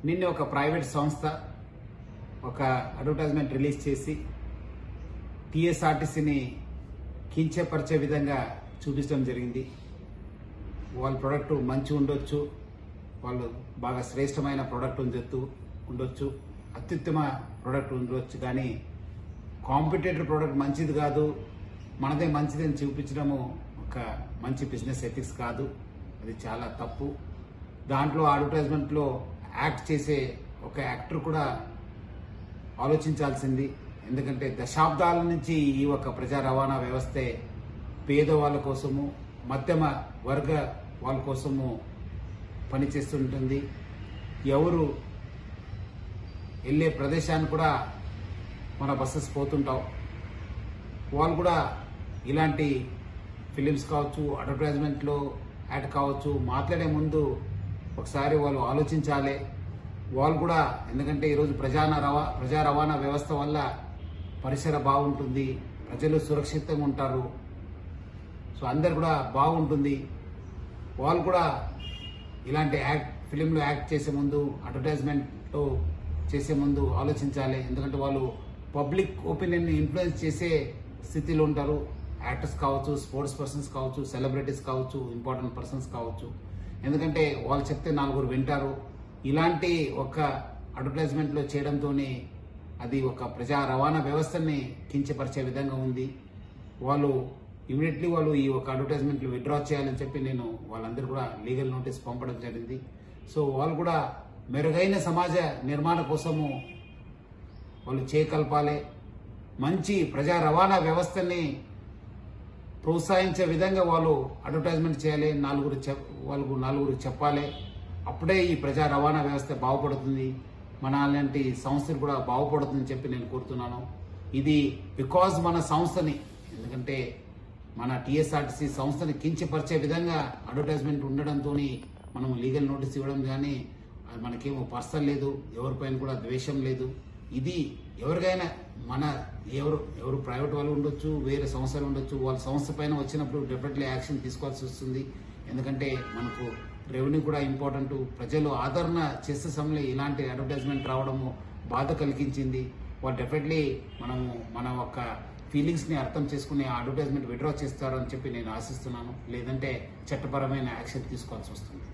నిన్న ఒక ప్రైవేట్ సంస్థ ఒక అడ్వర్టైజ్మెంట్ రిలీజ్ చేసి టీఎస్ఆర్టీసీని కించపరిచే విధంగా చూపించడం జరిగింది. వాళ్ళ ప్రోడక్ట్ మంచి ఉండొచ్చు, వాళ్ళు బాగా శ్రేష్టమైన ప్రోడక్ట్ ఉండొచ్చు, అత్యుత్తమ ప్రోడక్ట్ ఉండొచ్చు, కానీ కాంపిటేటర్ ప్రోడక్ట్ మంచిది కాదు, మనదే మంచిది అని చూపించడము ఒక మంచి బిజినెస్ ఎథిక్స్ కాదు. అది చాలా తప్పు. దాంట్లో అడ్వర్టైజ్మెంట్లో యాక్ట్ చేసే ఒక యాక్టర్ కూడా ఆలోచించాల్సింది. ఎందుకంటే దశాబ్దాల నుంచి ఈ ఒక ప్రజా రవాణా వ్యవస్థే పేదవాళ్ళ కోసము, మధ్యమ వర్గ వాళ్ళ కోసము పనిచేస్తుంటుంది. ఎవరు వెళ్ళే ప్రదేశాన్ని కూడా మన బస్సెస్ పోతుంటాం, వాళ్ళు కూడా ఇలాంటి ఫిలిమ్స్ కావచ్చు, అడ్వర్టైజ్మెంట్లో యాడ్ కావచ్చు, మాట్లాడే ముందు ఒకసారి వాళ్ళు ఆలోచించాలి. వాళ్ళు కూడా, ఎందుకంటే ఈరోజు ప్రజా రవాణా వ్యవస్థ వల్ల పరిసర బాగుంటుంది, ప్రజలు సురక్షితంగా ఉంటారు, సో అందరు కూడా బాగుంటుంది. వాళ్ళు కూడా ఇలాంటి ఫిలింలో యాక్ట్ చేసే ముందు, అడ్వర్టైజ్మెంట్లో చేసే ముందు ఆలోచించాలి. ఎందుకంటే వాళ్ళు పబ్లిక్ ఒపీనియన్ ఇన్ఫ్లుయెన్స్ చేసే స్థితిలో ఉంటారు. యాక్టర్స్ కావచ్చు, స్పోర్ట్స్ పర్సన్స్ కావచ్చు, సెలబ్రిటీస్ కావచ్చు, ఇంపార్టెంట్ పర్సన్స్ కావచ్చు. ఎందుకంటే వాళ్ళు చెప్తే నలుగురు వింటారు. ఇలాంటి ఒక అడ్వర్టైజ్మెంట్లో చేయడంతో అది ఒక ప్రజా రవాణా వ్యవస్థని కించపరిచే విధంగా ఉంది. వాళ్ళు ఇమీడియట్లీ వాళ్ళు ఈ ఒక అడ్వర్టైజ్మెంట్లు విత్డ్రా చేయాలని చెప్పి నేను వాళ్ళందరూ కూడా లీగల్ నోటీస్ పంపడం జరిగింది. సో వాళ్ళు కూడా మెరుగైన సమాజ నిర్మాణ కోసము వాళ్ళు చేయకల్పాలి. మంచి ప్రజా రవాణా వ్యవస్థని ప్రోత్సహించే విధంగా వాళ్ళు అడ్వర్టైజ్మెంట్ చేయాలి, నలుగురు చెప్పాలి. అప్పుడే ఈ ప్రజా రవాణా వ్యవస్థ బాగుపడుతుంది, మన అలాంటి సంస్థలు కూడా బాగుపడుతుందని చెప్పి నేను కోరుతున్నాను. ఇది బికాజ్ మన సంస్థని, ఎందుకంటే మన టీఎస్ఆర్టీసీ సంస్థని కించపరిచే విధంగా అడ్వర్టైజ్మెంట్ ఉండడంతో మనం లీగల్ నోటీస్ ఇవ్వడం, కానీ మనకేమో పర్సనల్ లేదు, ఎవరిపైన కూడా ద్వేషం లేదు. ఇది ఎవరికైనా ఎవరు ప్రైవేట్ వాళ్ళు ఉండొచ్చు, వేరే సంస్థలు ఉండొచ్చు, వాళ్ళ సంస్థ పైన వచ్చినప్పుడు డెఫినెట్లీ యాక్షన్ తీసుకోవాల్సి వస్తుంది. ఎందుకంటే మనకు రెవెన్యూ కూడా ఇంపార్టెంట్. ప్రజలు ఆదరణ చేసే సమయంలో ఇలాంటి అడ్వర్టైజ్మెంట్ రావడము బాధ కలిగించింది. వాళ్ళు డెఫినెట్లీ మన ఒక ఫీలింగ్స్ ని అర్థం చేసుకుని ఆ అడ్వర్టైజ్మెంట్ విత్డ్రా చేస్తారని చెప్పి నేను ఆశిస్తున్నాను. లేదంటే చట్టపరమైన యాక్షన్ తీసుకోవాల్సి వస్తుంది.